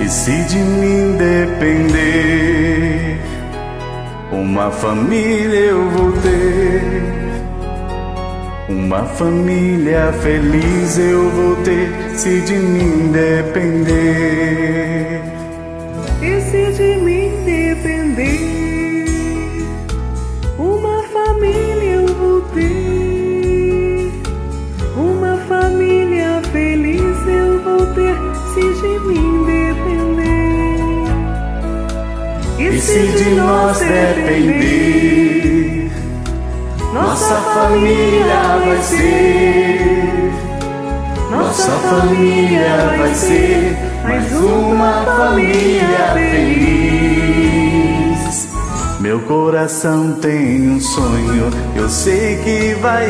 E se de mim depender, uma família eu vou ter. Uma família feliz eu vou ter, se de mim depender. E se de mim depender, uma família eu vou ter. Uma família feliz eu vou ter, se de mim depender. E se de nós depender, nossa família vai ser. Nossa família vai ser mais uma família feliz. Meu coração tem um sonho, eu sei que vai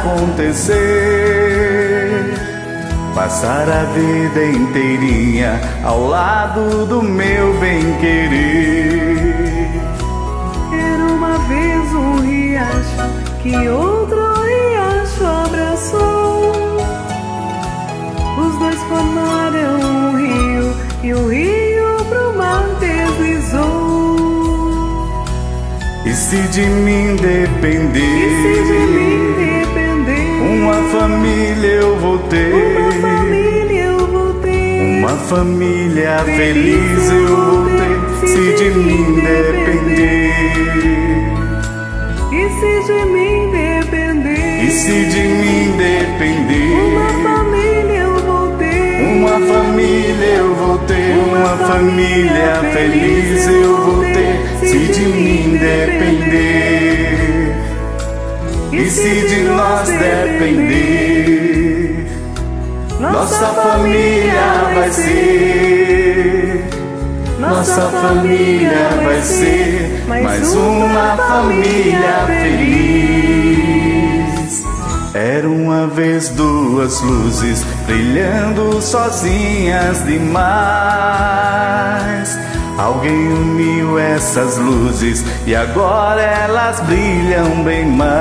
acontecer. Passar a vida inteirinha ao lado do meu bem-querer. Era uma vez um riacho que outro riacho abraçou. Os dois formaram um rio e o rio pro mar deslizou. E se de mim depender, uma família eu vou ter. Uma família feliz eu vou ter, se de mim depender. E se de mim depender, E se de mim depender, uma família eu vou ter. uma família eu vou ter. Uma família feliz eu vou ter, se de mim depender. E se de nós depender, nossa família vai ser. Nossa família vai ser mais uma família feliz. Era uma vez duas luzes brilhando sozinhas demais. Alguém uniu essas luzes e agora elas brilham bem mais.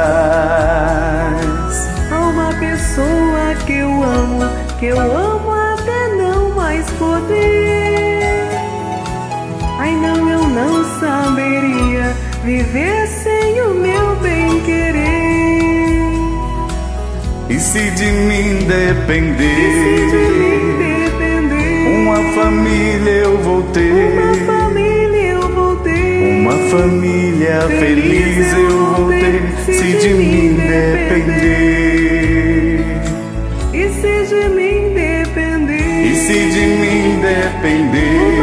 Há uma pessoa que eu amo até não mais poder. Ai não, eu não saberia viver sem o meu bem-querer. E se de mim depender, uma família eu vou ter. Uma família feliz eu vou ter, se de mim depender. E se de mim depender, E se de mim depender,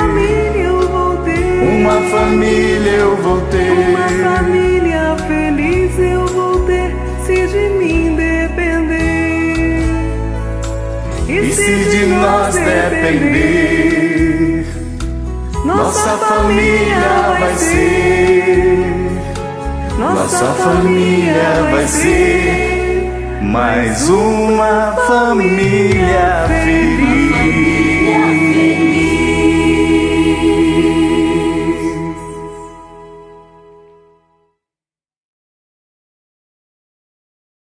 uma família eu vou ter. uma família feliz eu vou ter, se de mim depender. E se de nós depender, nossa família vai ser. Nossa família vai ser mais uma família feliz.